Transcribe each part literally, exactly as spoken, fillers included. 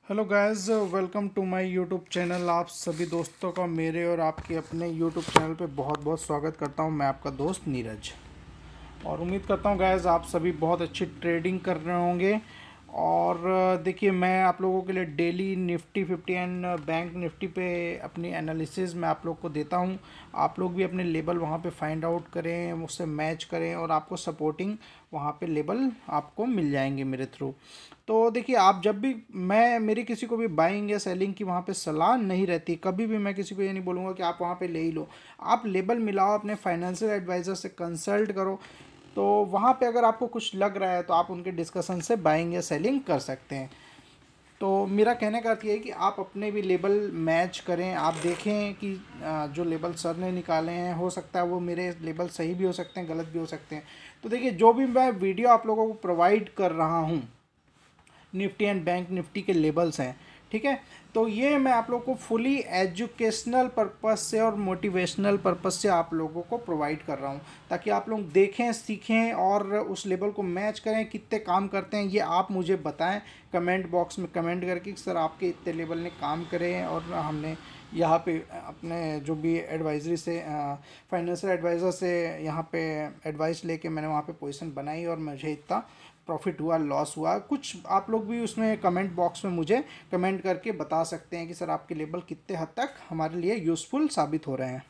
Hello guys, welcome to my YouTube channel. आप सभी दोस्तों का मेरे और आपके अपने यूट्यूब चैनल पे बहुत बहुत स्वागत करता हूं। मैं आपका दोस्त नीरज और उम्मीद करता हूं गाइस आप सभी बहुत अच्छी ट्रेडिंग कर रहे होंगे। और देखिए, मैं आप लोगों के लिए daily Nifty fifty and bank Nifty पे अपनी एनालिसिस मैं आप लोग को देता हूं। आप लोग भी अपने लेवल वहां पे फाइंड आउट करें, उससे मैच करें और आपको सपोर्टिंग वहाँ पे लेवल आपको मिल जाएंगे मेरे थ्रू। तो देखिए, आप जब भी मैं मेरी किसी को भी बाइंग या सेलिंग की वहाँ पे सलाह नहीं रहती। कभी भी मैं किसी को ये नहीं बोलूँगा कि आप वहाँ पे ले ही लो। आप लेबल मिलाओ, अपने फाइनेंशियल एडवाइज़र से कंसल्ट करो। तो वहाँ पे अगर आपको कुछ लग रहा है तो आप उनके डिस्कशन से बाइंग या सेलिंग कर सकते हैं। तो मेरा कहने का अर्थ ये है कि आप अपने भी लेबल मैच करें। आप देखें कि आ, जो लेबल सर ने निकाले हैं, हो सकता है वो मेरे लेबल सही भी हो सकते हैं, गलत भी हो सकते हैं। तो देखिए, जो भी मैं वीडियो आप लोगों को प्रोवाइड कर रहा हूँ, निफ्टी एंड बैंक निफ्टी के लेबल्स हैं, ठीक है। तो ये मैं आप लोग को फुली एजुकेशनल पर्पस से और मोटिवेशनल पर्पस से आप लोगों को प्रोवाइड कर रहा हूँ, ताकि आप लोग देखें, सीखें और उस लेबल को मैच करें। कितने काम करते हैं ये आप मुझे बताएं कमेंट बॉक्स में कमेंट करके, सर आपके इतने लेबल ने काम करे हैं और हमने यहाँ पे अपने जो भी एडवाइजरी से फाइनेंशियल एडवाइज़र से यहाँ पे एडवाइस लेके मैंने वहाँ पे पोजीशन बनाई और मुझे इतना प्रॉफिट हुआ, लॉस हुआ। कुछ आप लोग भी उसमें कमेंट बॉक्स में मुझे कमेंट करके बता सकते हैं कि सर आपके लेबल कितने हद तक हमारे लिए यूज़फुल साबित हो रहे हैं।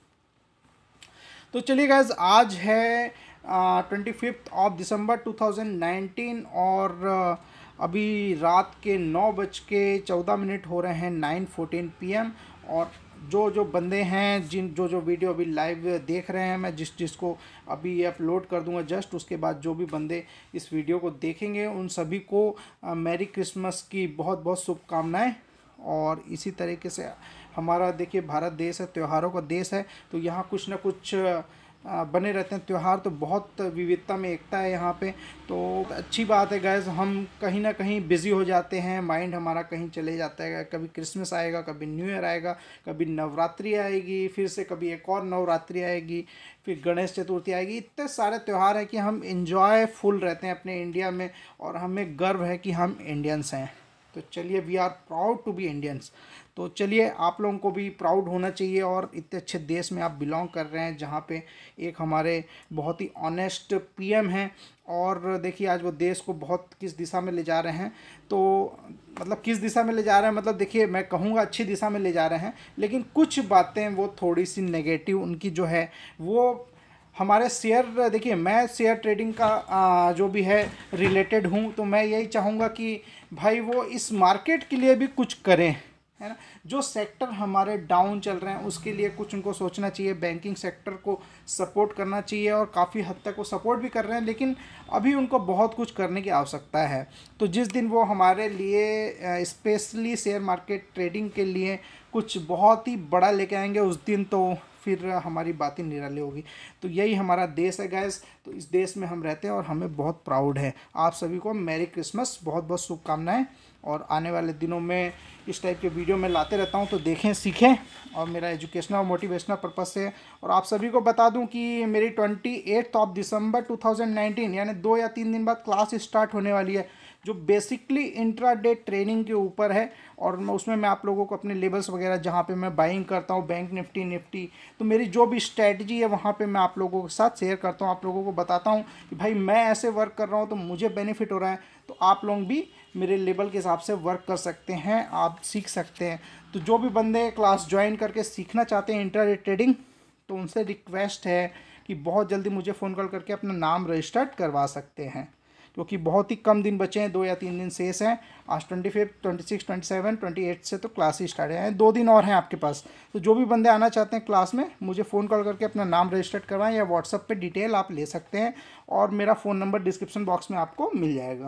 तो चलिए गाइज, आज है twenty fifth of December two thousand nineteen और uh, अभी रात के नौ बज के चौदह मिनट हो रहे हैं, नाइन फोर्टीन पी एम। और जो जो बंदे हैं, जिन जो जो वीडियो अभी लाइव देख रहे हैं, मैं जिस जिसको अभी अपलोड कर दूंगा जस्ट उसके बाद, जो भी बंदे इस वीडियो को देखेंगे उन सभी को मैरी क्रिसमस की बहुत बहुत शुभकामनाएं। और इसी तरीके से हमारा देखिए, भारत देश है, त्योहारों का देश है। तो यहाँ कुछ ना कुछ आ, बने रहते हैं त्यौहार। तो बहुत विविधता में एकता है यहाँ पे। तो अच्छी बात है गैस, हम कहीं ना कहीं बिज़ी हो जाते हैं, माइंड हमारा कहीं चले जाता है। कभी क्रिसमस आएगा, कभी न्यू ईयर आएगा, कभी नवरात्रि आएगी, फिर से कभी एक और नवरात्रि आएगी, फिर गणेश चतुर्थी आएगी। इतने सारे त्यौहार हैं कि हम इंजॉय फुल रहते हैं अपने इंडिया में और हमें गर्व है कि हम इंडियंस हैं। तो चलिए, we are proud to be Indians. तो चलिए, आप लोगों को भी प्राउड होना चाहिए और इतने अच्छे देश में आप बिलोंग कर रहे हैं, जहाँ पे एक हमारे बहुत ही ऑनेस्ट पी एम हैं। और देखिए, आज वो देश को बहुत किस दिशा में ले जा रहे हैं। तो मतलब किस दिशा में ले जा रहे हैं, मतलब देखिए, मैं कहूँगा अच्छी दिशा में ले जा रहे हैं, लेकिन कुछ बातें वो थोड़ी सी नेगेटिव उनकी जो है वो हमारे शेयर, देखिए मैं शेयर ट्रेडिंग का आ, जो भी है रिलेटेड हूँ। तो मैं यही चाहूँगा कि भाई वो इस मार्केट के लिए भी कुछ करें, है ना। जो सेक्टर हमारे डाउन चल रहे हैं उसके लिए कुछ उनको सोचना चाहिए। बैंकिंग सेक्टर को सपोर्ट करना चाहिए और काफ़ी हद तक वो सपोर्ट भी कर रहे हैं, लेकिन अभी उनको बहुत कुछ करने की आवश्यकता है। तो जिस दिन वो हमारे लिए स्पेशली शेयर मार्केट ट्रेडिंग के लिए कुछ बहुत ही बड़ा लेके आएंगे, उस दिन तो फिर हमारी बात ही निराली होगी। तो यही हमारा देश है गैस। तो इस देश में हम रहते हैं और हमें बहुत प्राउड है। आप सभी को मैरी क्रिसमस, बहुत बहुत शुभकामनाएं। और आने वाले दिनों में इस टाइप के वीडियो मैं लाते रहता हूं, तो देखें, सीखें। और मेरा एजुकेशनल और मोटिवेशनल पर्पस से। और आप सभी को बता दूं कि मेरी twenty eighth of December two thousand nineteen यानी दो या तीन दिन बाद क्लास स्टार्ट होने वाली है, जो बेसिकली इंट्राडे ट्रेनिंग के ऊपर है। और मैं उसमें मैं आप लोगों को अपने लेवल्स वगैरह, जहाँ पे मैं बाइंग करता हूँ बैंक निफ्टी निफ्टी, तो मेरी जो भी स्ट्रेटजी है वहाँ पे मैं आप लोगों के साथ शेयर करता हूँ। आप लोगों को बताता हूँ कि भाई मैं ऐसे वर्क कर रहा हूँ तो मुझे बेनिफिट हो रहा है। तो आप लोग भी मेरे लेवल के हिसाब से वर्क कर सकते हैं, आप सीख सकते हैं। तो जो भी बंदे क्लास ज्वाइन करके सीखना चाहते हैं इंट्राडे ट्रेडिंग, तो उनसे रिक्वेस्ट है कि बहुत जल्दी मुझे फ़ोन कॉल करके अपना नाम रजिस्टर्ड करवा सकते हैं, क्योंकि बहुत ही कम दिन बचे हैं, दो या तीन दिन शेष हैं। आज twenty fifth twenty six twenty seven twenty eight से तो क्लास ही स्टार्ट है, दो दिन और हैं आपके पास। तो जो भी बंदे आना चाहते हैं क्लास में, मुझे फ़ोन कॉल करके अपना नाम रजिस्टर्ड करवाएं या व्हाट्सअप पे डिटेल आप ले सकते हैं। और मेरा फ़ोन नंबर डिस्क्रिप्शन बॉक्स में आपको मिल जाएगा।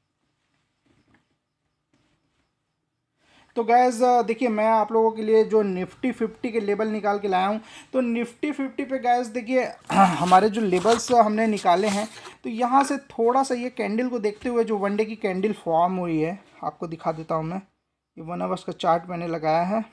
तो गैज़ देखिए, मैं आप लोगों के लिए जो निफ्टी फिफ्टी के लेवल निकाल के लाया हूँ। तो निफ्टी फिफ्टी पे गैज़ देखिए, हमारे जो लेवल्स हमने निकाले हैं, तो यहाँ से थोड़ा सा ये कैंडल को देखते हुए जो वन डे की कैंडल फॉर्म हुई है, आपको दिखा देता हूँ मैं। ये वन आवर्स का चार्ट मैंने लगाया है।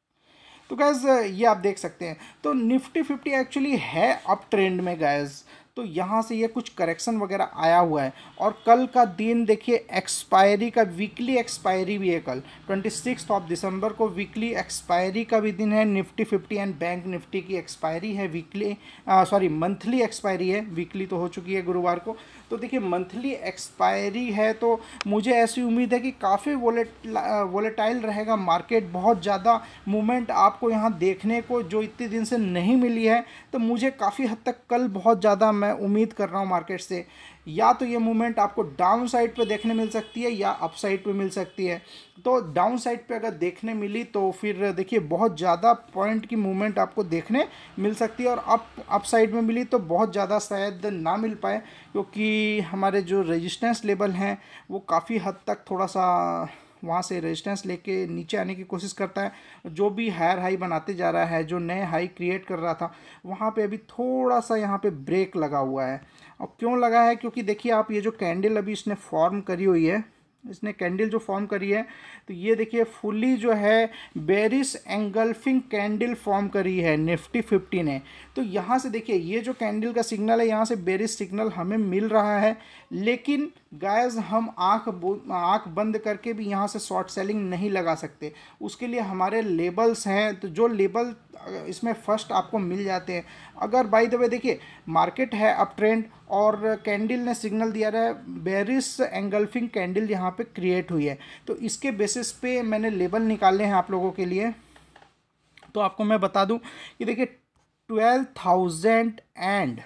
तो गैज़ ये आप देख सकते हैं। तो निफ्टी फिफ्टी एक्चुअली है अप ट्रेंड में गैज़। तो यहाँ से ये कुछ करेक्शन वगैरह आया हुआ है। और कल का दिन देखिए एक्सपायरी का, वीकली एक्सपायरी भी है कल ट्वेंटी सिक्स ऑफ दिसंबर को, वीकली एक्सपायरी का भी दिन है। Nifty fifty and bank Nifty की एक्सपायरी है, वीकली सॉरी मंथली एक्सपायरी है, वीकली तो हो चुकी है गुरुवार को। तो देखिए मंथली एक्सपायरी है, तो मुझे ऐसी उम्मीद है कि काफ़ी वोलेट वोलेटाइल रहेगा मार्केट, बहुत ज़्यादा मूवमेंट आपको यहाँ देखने को जो इतने दिन से नहीं मिली है। तो मुझे काफ़ी हद तक कल बहुत ज़्यादा मैं उम्मीद कर रहा हूँ मार्केट से, या तो ये मूवमेंट आपको डाउन साइड पे देखने मिल सकती है या अप साइड पे मिल सकती है। तो डाउन साइड पे अगर देखने मिली तो फिर देखिए बहुत ज़्यादा पॉइंट की मूवमेंट आपको देखने मिल सकती है, और अप अप साइड में मिली तो बहुत ज़्यादा शायद ना मिल पाए, क्योंकि हमारे जो रेजिस्टेंस लेवल हैं वो काफ़ी हद तक थोड़ा सा वहाँ से रेजिस्टेंस लेके नीचे आने की कोशिश करता है। जो भी हायर हाई बनाते जा रहा है, जो नए हाई क्रिएट कर रहा था, वहाँ पे अभी थोड़ा सा यहाँ पे ब्रेक लगा हुआ है। और क्यों लगा है, क्योंकि देखिए आप ये जो कैंडल अभी इसने फॉर्म करी हुई है, इसने कैंडल जो फॉर्म करी है, तो ये देखिए फुली जो है बेरिश एंगल्फिंग कैंडल फॉर्म करी है निफ्टी फिफ्टी ने। तो यहाँ से देखिए ये जो कैंडल का सिग्नल है, यहाँ से बेरिश सिग्नल हमें मिल रहा है, लेकिन गाइस हम आंख आंख बंद करके भी यहाँ से शॉर्ट सेलिंग नहीं लगा सकते। उसके लिए हमारे लेबल्स हैं, तो जो लेबल इसमें फर्स्ट आपको मिल जाते हैं। अगर बाय द वे देखिए मार्केट है अप ट्रेंड और कैंडल ने सिग्नल दिया रहा है, बेरिश एंगल्फिंग कैंडल यहाँ पे क्रिएट हुई है, तो इसके बेसिस पे मैंने लेबल निकाले हैं आप लोगों के लिए। तो आपको मैं बता दूं कि देखिए twelve thousand and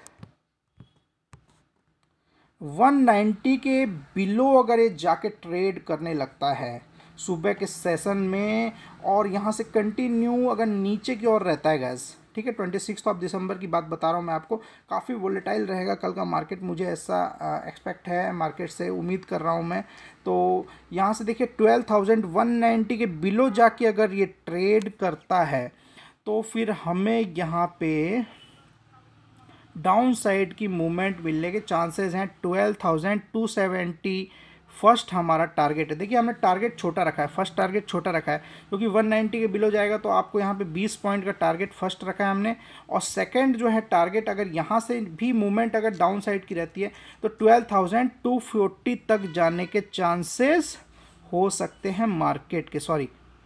one ninety के बिलो अगर ये जाके ट्रेड करने लगता है सुबह के सेशन में, और यहाँ से कंटिन्यू अगर नीचे की ओर रहता है गैस, ठीक है, ट्वेंटी सिक्स ऑफ दिसंबर की बात बता रहा हूँ मैं आपको, काफ़ी वोलेटाइल रहेगा कल का मार्केट, मुझे ऐसा एक्सपेक्ट है, मार्केट से उम्मीद कर रहा हूँ मैं। तो यहाँ से देखिए ट्वेल्व थाउजेंड वन नाइन्टी के बिलो जाके अगर ये ट्रेड करता है, तो फिर हमें यहाँ पे डाउन साइड की मूवमेंट मिलने के चांसेस हैं। Twelve thousand two seventy first हमारा टारगेट है। देखिए हमने टारगेट छोटा रखा है, फर्स्ट टारगेट छोटा रखा है, क्योंकि वन नाइन्टी के बिलो जाएगा तो आपको यहाँ पे बीस पॉइंट का टारगेट फर्स्ट रखा है हमने, और सेकंड जो है टारगेट अगर यहाँ से भी मूवमेंट अगर डाउन साइड की रहती है तो ट्वेल्व थाउजेंड टू फोर्टी तक जाने के चांसेस हो सकते हैं मार्केट के। Sorry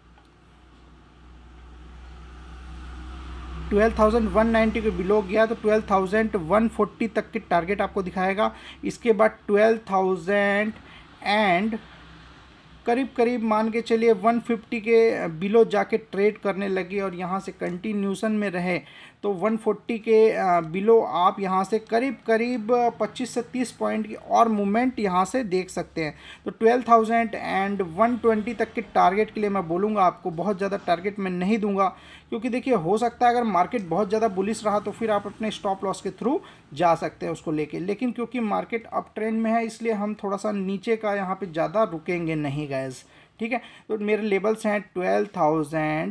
twelve thousand one ninety के बिलो गया तो ट्वेल्व थाउजेंड वन फोर्टी तक की टारगेट आपको दिखाएगा। इसके बाद ट्वेल्व थाउजेंड एंड करीब करीब मान के चलिए वन फिफ्टी के बिलो जाके ट्रेड करने लगे और यहाँ से कंटिन्यूशन में रहे, तो वन फोर्टी के बिलो आप यहाँ से करीब करीब पच्चीस से तीस पॉइंट की और मूवमेंट यहाँ से देख सकते हैं। तो twelve thousand and one twenty तक के टारगेट के लिए मैं बोलूँगा आपको, बहुत ज़्यादा टारगेट मैं नहीं दूंगा, क्योंकि देखिए हो सकता है अगर मार्केट बहुत ज़्यादा बुलिश रहा तो फिर आप अपने स्टॉप लॉस के थ्रू जा सकते हैं उसको लेके, लेकिन क्योंकि मार्केट अप ट्रेंड में है इसलिए हम थोड़ा सा नीचे का यहाँ पे ज़्यादा रुकेंगे नहीं गाइस, ठीक है। तो मेरे लेवल्स हैं ट्वेल्व थाउजेंड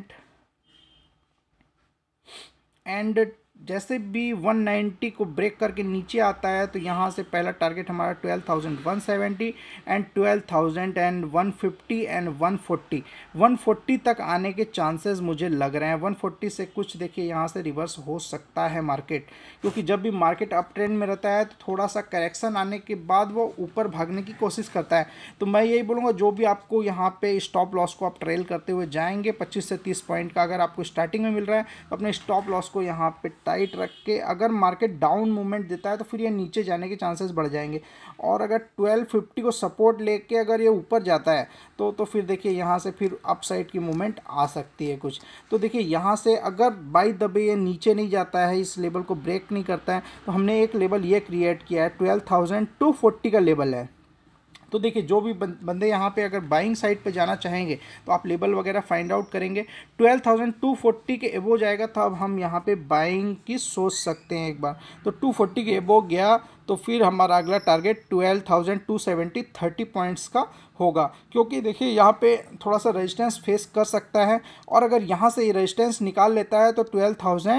एंड जैसे भी वन नाइन्टी को ब्रेक करके नीचे आता है तो यहाँ से पहला टारगेट हमारा twelve thousand one seventy and twelve thousand and one fifty and one forty one forty तक आने के चांसेस मुझे लग रहे हैं। वन फोर्टी से कुछ देखिए यहाँ से रिवर्स हो सकता है मार्केट, क्योंकि जब भी मार्केट अप ट्रेंड में रहता है तो थोड़ा सा करेक्शन आने के बाद वो ऊपर भागने की कोशिश करता है। तो मैं यही बोलूँगा जो भी आपको यहाँ पे स्टॉप लॉस को आप ट्रेल करते हुए जाएंगे पच्चीस से तीस पॉइंट का अगर आपको स्टार्टिंग में मिल रहा है तो अपने स्टॉप लॉस को यहाँ पे टाइट रख के, अगर मार्केट डाउन मूवमेंट देता है तो फिर ये नीचे जाने के चांसेस बढ़ जाएंगे, और अगर ट्वेल्व फिफ्टी को सपोर्ट लेके अगर ये ऊपर जाता है तो तो फिर देखिए यहाँ से फिर अप साइड की मूवमेंट आ सकती है कुछ। तो देखिए यहाँ से अगर बाई दबे ये नीचे नहीं जाता है, इस लेवल को ब्रेक नहीं करता है, तो हमने एक लेवल ये क्रिएट किया है ट्वेल्व थाउजेंड टू फोर्टी का लेवल है। तो देखिए जो भी बंदे यहाँ पे अगर बाइंग साइड पे जाना चाहेंगे तो आप लेवल वगैरह फाइंड आउट करेंगे, ट्वेल्व थाउजेंड टू फोर्टी के एबो जाएगा तो अब हम यहाँ पे बाइंग की सोच सकते हैं एक बार। तो टू फोर्टी के एबो गया तो फिर हमारा अगला target twelve thousand two seventy thirty points का होगा, क्योंकि देखिए यहाँ पे थोड़ा सा रेजिस्टेंस फेस कर सकता है, और अगर यहाँ से ये रेजिस्टेंस निकाल लेता है तो ट्वेल्व थाउजेंड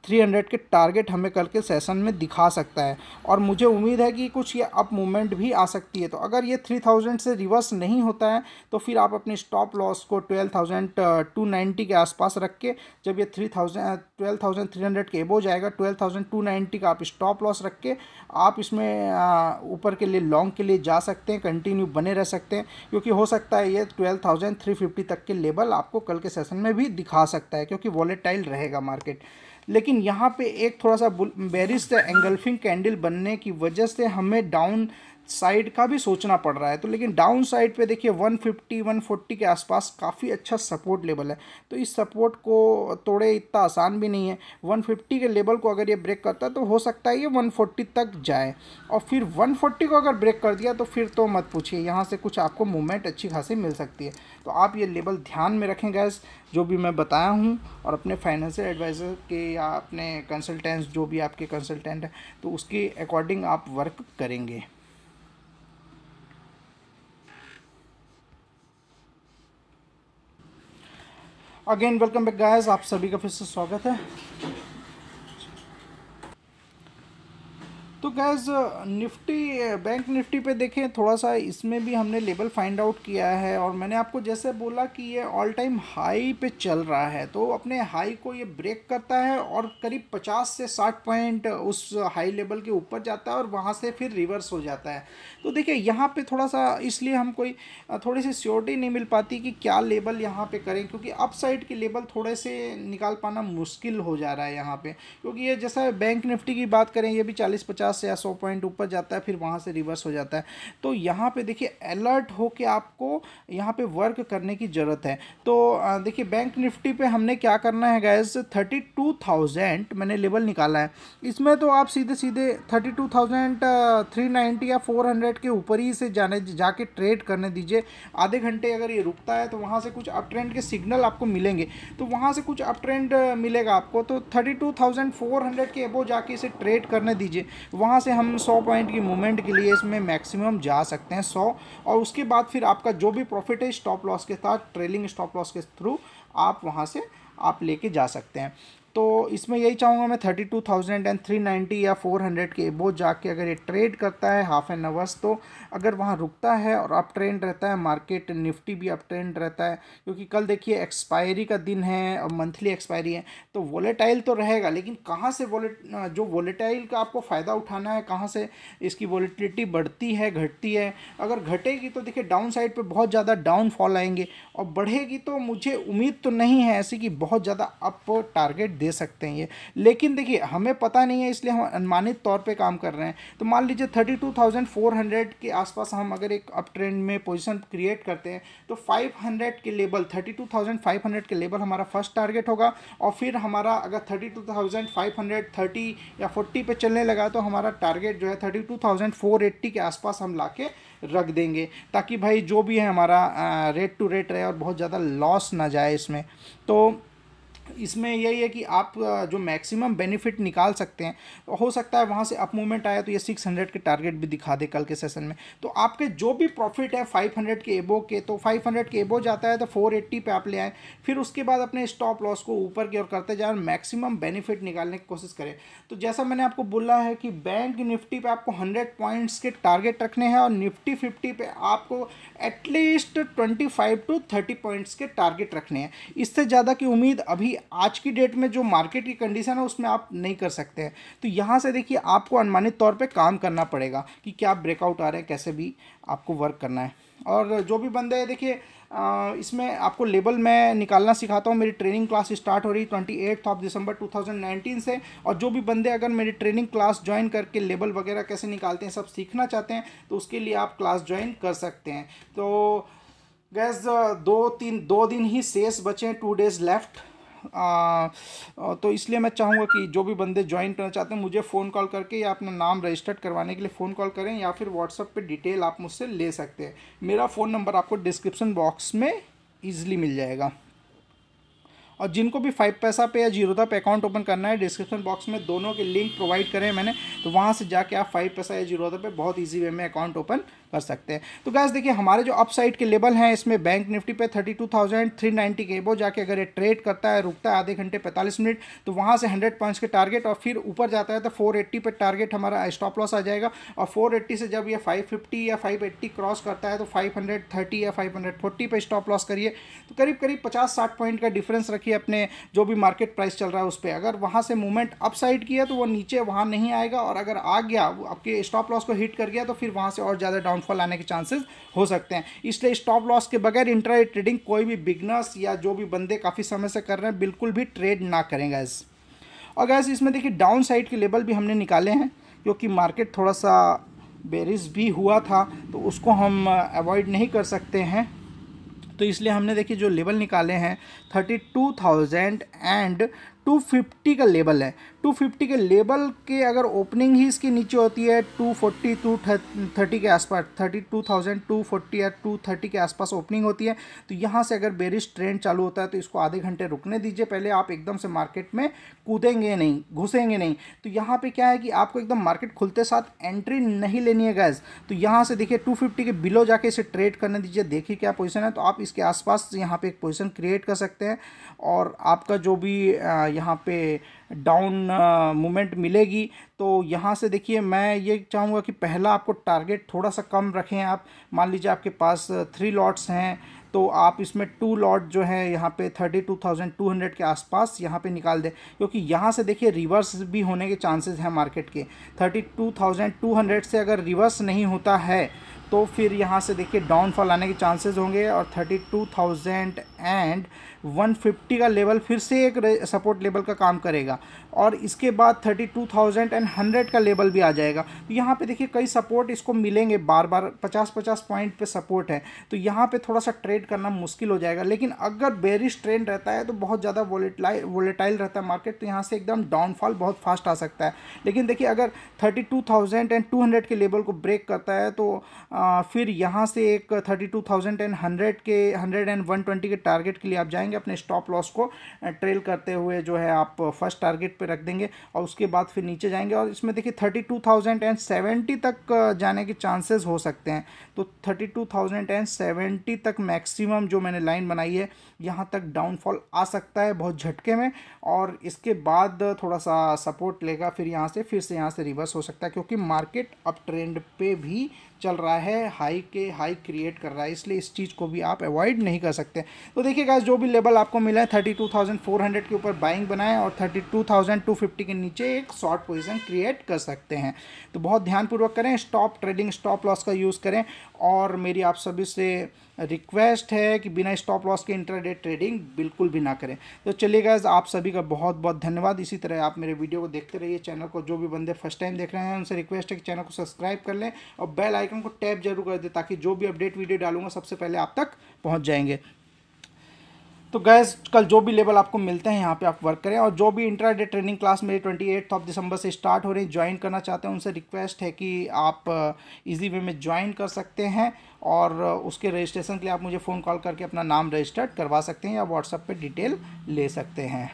थ्री हंड्रेड के टारगेट हमें कल के सेशन में दिखा सकता है और मुझे उम्मीद है कि कुछ ये अप मूवमेंट भी आ सकती है। तो अगर ये थ्री थाउजेंड से रिवर्स नहीं होता है तो फिर आप अपनी स्टॉप लॉस को ट्वेल्व थाउजेंड टू नाइन्टी के आसपास रख के, जब ये three thousand twelve thousand three hundred के एबो जाएगा, ट्वेल्व थाउजेंड टू नाइन्टी का आप स्टॉप लॉस रख के आप इसमें ऊपर के लिए लॉन्ग के लिए जा सकते हैं, कंटिन्यू बने रह सकते हैं, क्योंकि हो सकता है ये ट्वेल्व थाउजेंड थ्री फिफ्टी तक के लेवल आपको कल के सेशन में भी दिखा सकता है, क्योंकि वॉलेटाइल रहेगा मार्केट। लेकिन यहाँ पे एक थोड़ा सा बेरिश एंगल्फिंग कैंडल बनने की वजह से हमें डाउन साइड का भी सोचना पड़ रहा है। तो लेकिन डाउन साइड पे देखिए वन फिफ्टी वन फोर्टी के आसपास काफ़ी अच्छा सपोर्ट लेवल है, तो इस सपोर्ट को तोड़े इतना आसान भी नहीं है। वन फिफ्टी के लेवल को अगर ये ब्रेक करता है तो हो सकता है ये वन फोर्टी तक जाए, और फिर वन फोर्टी को अगर ब्रेक कर दिया तो फिर तो मत पूछिए, यहाँ से कुछ आपको मूवमेंट अच्छी खासी मिल सकती है। तो आप ये लेवल ध्यान में रखें गैस, जो भी मैं बताया हूँ, और अपने फाइनेंशियल एडवाइज़र के या अपने कंसल्टेंट्स जो भी आपके कंसल्टेंट हैं तो उसके अकॉर्डिंग आप वर्क करेंगे। अगेन वेलकम बैक गाइस, आप सभी का फिर से स्वागत है। तो गैस निफ्टी बैंक निफ्टी पे देखें थोड़ा सा, इसमें भी हमने लेवल फाइंड आउट किया है, और मैंने आपको जैसे बोला कि ये ऑल टाइम हाई पे चल रहा है, तो अपने हाई को ये ब्रेक करता है और करीब पचास से साठ पॉइंट उस हाई लेवल के ऊपर जाता है और वहाँ से फिर रिवर्स हो जाता है। तो देखिए यहाँ पे थोड़ा सा इसलिए हम कोई थोड़ी सी श्योरिटी नहीं मिल पाती कि क्या लेवल यहाँ पे करें, क्योंकि अप साइड के लेवल थोड़े से निकाल पाना मुश्किल हो जा रहा है यहाँ पे, क्योंकि ये जैसा बैंक निफ्टी की बात करें ये भी चालीस पचास से या सौ पॉइंट ऊपर जाता है, फिर वहाँ से रिवर्स हो जाता है। तो यहाँ पे देखिए अलर्ट हो के आपको यहाँ पे वर्क करने की ज़रूरत है। तो देखिए बैंक निफ्टी पे हमने क्या करना है गैस, थर्टी टू थाउजेंड मैंने लेवल निकाला है, इसमें तो आप सीधे सीधे thirty two thousand three ninety या फोर हंड्रेड के ऊपर ही से जाने जाके ट्रेड करने दीजिए। आधे घंटे अगर ये रुकता है तो वहाँ से कुछ अप ट्रेंड के सिग्नल आपको मिलेंगे, तो वहाँ से कुछ अप ट्रेंड मिलेगा आपको, तो thirty two thousand four hundred के अबो जाके इसे ट्रेड करने दीजिए। वहाँ से हम सौ पॉइंट की मूवमेंट के लिए इसमें मैक्सिमम जा सकते हैं सौ, और उसके बाद फिर आपका जो भी प्रॉफिट है स्टॉप लॉस के साथ, ट्रेलिंग स्टॉप लॉस के थ्रू आप वहाँ से आप लेके जा सकते हैं। तो इसमें यही चाहूँगा मैं, thirty two thousand and three ninety या फोर हंड्रेड के एबो जाके अगर ये ट्रेड करता है हाफ एन आवर्स, तो अगर वहाँ रुकता है और अप ट्रेंड रहता है, मार्केट निफ्टी भी अप ट्रेंड रहता है, क्योंकि कल देखिए एक्सपायरी का दिन है और मंथली एक्सपायरी है, तो वोलेटाइल तो रहेगा, लेकिन कहाँ से वोलेट जो वोलेटाइल का आपको फ़ायदा उठाना है, कहाँ से इसकी वोलेटिलिटी बढ़ती है घटती है। अगर घटेगी तो देखिए डाउन साइड पर बहुत ज़्यादा डाउनफॉल आएंगे, और बढ़ेगी तो मुझे उम्मीद तो नहीं है ऐसी कि बहुत ज़्यादा अप टारगेट दे सकते हैं ये, लेकिन देखिए हमें पता नहीं है इसलिए हम अनुमानित तौर पे काम कर रहे हैं। तो मान लीजिए thirty two thousand four hundred के आसपास हम अगर एक अप ट्रेंड में पोजीशन क्रिएट करते हैं तो फाइव हंड्रेड के level, thirty two thousand five hundred के लेवल हमारा फर्स्ट टारगेट होगा, और फिर हमारा अगर thirty two thousand five hundred thirty या फोर्टी पे चलने लगा तो हमारा टारगेट जो है thirty two thousand four eighty के आसपास हम लाके रख देंगे, ताकि भाई जो भी है हमारा रेट टू रेट रहे और बहुत ज़्यादा लॉस ना जाए इसमें। तो इसमें यही है कि आप जो मैक्सिमम बेनिफिट निकाल सकते हैं, हो सकता है वहाँ से अप मूवमेंट आया तो ये सिक्स हंड्रेड के टारगेट भी दिखा दे कल के सेशन में, तो आपके जो भी प्रॉफिट है फाइव हंड्रेड के एबो के, तो फाइव हंड्रेड के एबो जाता है तो फोर एट्टी पे आप ले आए, फिर उसके बाद अपने स्टॉप लॉस को ऊपर की ओर करते जाए और मैक्सिमम बेनिफिट निकालने की कोशिश करें। तो जैसा मैंने आपको बोला है कि बैंक निफ्टी पे आपको हंड्रेड पॉइंट्स के टारगेट रखने हैं, और निफ्टी फिफ्टी पे आपको at least twenty five two thirty points के टारगेट रखने हैं। इससे ज़्यादा की उम्मीद अभी आज की डेट में जो मार्केट की कंडीशन है उसमें आप नहीं कर सकते हैं। तो यहाँ से देखिए आपको अनुमानित तौर पे काम करना पड़ेगा कि क्या ब्रेकआउट आ रहे हैं, कैसे भी आपको वर्क करना है। और जो भी बंदे हैं देखिए इसमें आपको लेवल मैं निकालना सिखाता हूँ, मेरी ट्रेनिंग क्लास स्टार्ट हो रही twenty eighth of December two thousand nineteen से, और जो भी बंदे अगर मेरी ट्रेनिंग क्लास ज्वाइन करके लेवल वगैरह कैसे निकालते हैं सब सीखना चाहते हैं तो उसके लिए आप क्लास ज्वाइन कर सकते हैं। तो गैस दो तीन दो दिन ही शेष बचे हैं, टू डेज़ लेफ्ट। आ, तो इसलिए मैं चाहूँगा कि जो भी बंदे ज्वाइन करना चाहते हैं मुझे फ़ोन कॉल करके या अपना नाम रजिस्टर्ड करवाने के लिए फ़ोन कॉल करें, या फिर व्हाट्सएप पे डिटेल आप मुझसे ले सकते हैं। मेरा फ़ोन नंबर आपको डिस्क्रिप्शन बॉक्स में ईजिली मिल जाएगा। और जिनको भी फाइव पैसा पे या जीरोधा पे अकाउंट ओपन करना है, डिस्क्रिप्शन बॉक्स में दोनों के लिंक प्रोवाइड करें मैंने, तो वहाँ से जाके आप फाइव पैसा या जीरोधा पे बहुत ईजी वे में अकाउंट ओपन कर सकते हैं। तो गाइस देखिए हमारे जो अपसाइड के लेवल हैं इसमें बैंक निफ्टी पे thirty two thousand three ninety के वो जाके अगर ये ट्रेड करता है, रुकता है आधे घंटे पैंतालीस मिनट, तो वहाँ से हंड्रेड पॉइंट्स के टारगेट और फिर ऊपर जाता है तो फोर एट्टी पे टारगेट हमारा स्टॉप लॉस आ जाएगा। और फोर एट्टी से जब ये फाइव फिफ्टी या फाइव एट्टी क्रॉस करता है तो फाइव थर्टी या फाइव फोर्टी पे स्टॉप लॉस करिए। तो करीब करीब पचास साठ पॉइंट का डिफरेंस रखिए अपने जो भी मार्केट प्राइस चल रहा है उस पर। अगर वहाँ से मूवमेंट अप साइड की है तो वो नीचे वहाँ नहीं आएगा, और अगर आ गया वो आपके स्टॉप लॉस को हिट कर गया तो फिर वहाँ से और ज़्यादा डाउनफॉल आने के चांसेस हो सकते हैं। इसलिए स्टॉप लॉस के बगैर इंट्राडे ट्रेडिंग कोई भी बिगनर्स या जो भी बंदे काफ़ी समय से कर रहे हैं बिल्कुल भी ट्रेड ना करें गाइस। और गाइस इसमें देखिए डाउन साइड के लेवल भी हमने निकाले हैं, क्योंकि मार्केट थोड़ा सा बेरिश भी हुआ था तो उसको हम अवॉइड नहीं कर सकते हैं। तो इसलिए हमने देखिए जो लेवल निकाले हैं thirty two thousand and two fifty का लेवल है। टू फिफ्टी के लेवल के अगर ओपनिंग ही इसके नीचे होती है टू फोर्टी टू थर्टी के आसपास, thirty two thousand two forty या टू थर्टी के आसपास ओपनिंग होती है, तो यहाँ से अगर बेरिश ट्रेंड चालू होता है तो इसको आधे घंटे रुकने दीजिए पहले। आप एकदम से मार्केट में कूदेंगे नहीं, घुसेंगे नहीं। तो यहाँ पे क्या है कि आपको एकदम मार्केट खुलते साथ एंट्री नहीं लेनी है गैस। तो यहाँ से देखिए टू फिफ्टी के बिलो जाके इसे ट्रेड करने दीजिए, देखिए क्या पोजीशन है। तो आप इसके आसपास यहाँ पे एक पोजीशन क्रिएट कर सकते हैं, और आपका जो भी यहाँ पे डाउन मूवमेंट मिलेगी तो यहाँ से देखिए मैं ये चाहूँगा कि पहला आपको टारगेट थोड़ा सा कम रखें। आप मान लीजिए आपके पास थ्री लॉट्स हैं तो आप इसमें टू लॉट जो है यहाँ पे thirty two thousand two hundred के आसपास यहाँ पे निकाल दें, क्योंकि यहाँ से देखिए रिवर्स भी होने के चांसेस हैं मार्केट के। Thirty two thousand two hundred से अगर रिवर्स नहीं होता है तो फिर यहाँ से देखिए डाउनफॉल आने के चांसेस होंगे, और thirty two thousand and one fifty का लेवल फिर से एक सपोर्ट लेवल का काम करेगा, और इसके बाद thirty two thousand and hundred का लेवल भी आ जाएगा। तो यहाँ पे देखिए कई सपोर्ट इसको मिलेंगे बार बार, पचास पचास पॉइंट पे सपोर्ट है, तो यहाँ पे थोड़ा सा ट्रेड करना मुश्किल हो जाएगा। लेकिन अगर बेरिश ट्रेंड रहता है तो बहुत ज़्यादा वोलेटाइल वोलेटाइल रहता है मार्केट, तो यहाँ से एकदम डाउनफॉल बहुत फास्ट आ सकता है। लेकिन देखिए अगर thirty two thousand and two hundred के लेवल को ब्रेक करता है तो आ, फिर यहाँ से एक thirty two thousand and hundred के हंड्रेड एंड वन ट्वेंटी के टारगेट के लिए आप जाएंगे। अपने स्टॉप लॉस को ट्रेल करते हुए जो है आप फर्स्ट टारगेट पे रख देंगे, और उसके बाद फिर नीचे जाएंगे। और इसमें देखिए thirty two thousand and seventy तक जाने के चांसेस हो सकते हैं। तो thirty two thousand and seventy तक मैक्सिमम जो मैंने लाइन बनाई है, यहाँ तक डाउनफॉल आ सकता है बहुत झटके में, और इसके बाद थोड़ा सा सपोर्ट लेगा, फिर यहाँ से फिर से यहाँ से रिवर्स हो सकता है, क्योंकि मार्केट अप ट्रेंड पे भी चल रहा है, हाई के हाई क्रिएट कर रहा है, इसलिए इस चीज़ को भी आप अवॉइड नहीं कर सकते। तो देखिए गाइस जो भी लेवल आपको मिला है thirty two thousand four hundred के ऊपर बाइंग बनाएं, और thirty two thousand two fifty के नीचे एक शॉर्ट पोजीशन क्रिएट कर सकते हैं। तो बहुत ध्यानपूर्वक करें, स्टॉप ट्रेडिंग स्टॉप लॉस का यूज़ करें, और मेरी आप सभी से रिक्वेस्ट है कि बिना स्टॉप लॉस के इंट्राडे ट्रेडिंग बिल्कुल भी ना करें। तो चलिए गाइस आप सभी का बहुत बहुत धन्यवाद। इसी तरह आप मेरे वीडियो को देखते रहिए। चैनल को जो भी बंदे फर्स्ट टाइम देख रहे हैं उनसे रिक्वेस्ट है कि चैनल को सब्सक्राइब कर लें, और बेल आइकन को टैप जरूर कर दें, ताकि जो भी अपडेट वीडियो डालूंगा सबसे पहले आप तक पहुँच जाएंगे। तो गैस कल जो भी लेवल आपको मिलते हैं यहाँ पे आप वर्क करें, और जो भी इंट्राडे ट्रेनिंग क्लास मेरी ट्वेंटी एट्थ ऑफ दिसंबर से स्टार्ट हो रही ज्वाइन करना चाहते हैं उनसे रिक्वेस्ट है कि आप इजी वे में ज्वाइन कर सकते हैं, और उसके रजिस्ट्रेशन के लिए आप मुझे फ़ोन कॉल करके अपना नाम रजिस्टर्ड करवा सकते हैं, या व्हाट्सएप पे डिटेल ले सकते हैं।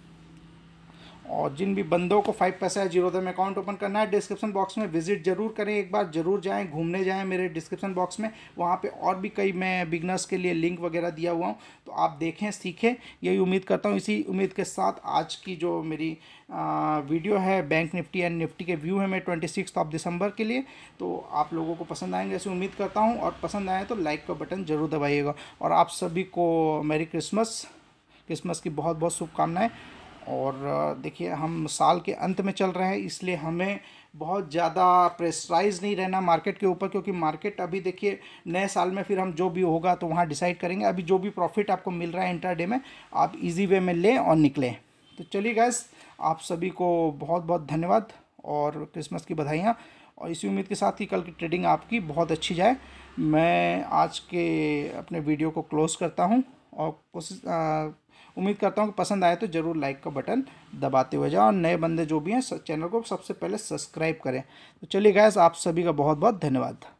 और जिन भी बंदों को फाइव पैसा या जीरोधा में अकाउंट ओपन करना है, डिस्क्रिप्शन बॉक्स में विजिट जरूर करें, एक बार जरूर जाएं, घूमने जाएं मेरे डिस्क्रिप्शन बॉक्स में। वहाँ पे और भी कई मैं बिगनर्स के लिए लिंक वगैरह दिया हुआ हूँ, तो आप देखें, सीखें, यही उम्मीद करता हूँ। इसी उम्मीद के साथ आज की जो मेरी आ, वीडियो है बैंक निफ्टी एंड निफ्टी के व्यू है मेरे ट्वेंटी सिक्स ऑफ दिसंबर के लिए, तो आप लोगों को पसंद आएंगे ऐसे उम्मीद करता हूँ। और पसंद आए तो लाइक का बटन ज़रूर दबाइएगा, और आप सभी को मैरी क्रिसमस क्रिसमस की बहुत बहुत शुभकामनाएं। और देखिए हम साल के अंत में चल रहे हैं, इसलिए हमें बहुत ज़्यादा प्रेशराइज नहीं रहना मार्केट के ऊपर, क्योंकि मार्केट अभी देखिए नए साल में फिर हम जो भी होगा तो वहाँ डिसाइड करेंगे। अभी जो भी प्रॉफिट आपको मिल रहा है इंट्राडे में, आप इजी वे में लें और निकलें। तो चलिए गाइस आप सभी को बहुत बहुत धन्यवाद और क्रिसमस की बधाइयाँ, और इसी उम्मीद के साथ ही कल की ट्रेडिंग आपकी बहुत अच्छी जाए। मैं आज के अपने वीडियो को क्लोज़ करता हूँ, और कोशिश उम्मीद करता हूँ कि पसंद आए तो ज़रूर लाइक का बटन दबाते हुए जाओ, और नए बंदे जो भी हैं चैनल को सबसे पहले सब्सक्राइब करें। तो चलिए गाइस आप सभी का बहुत बहुत धन्यवाद।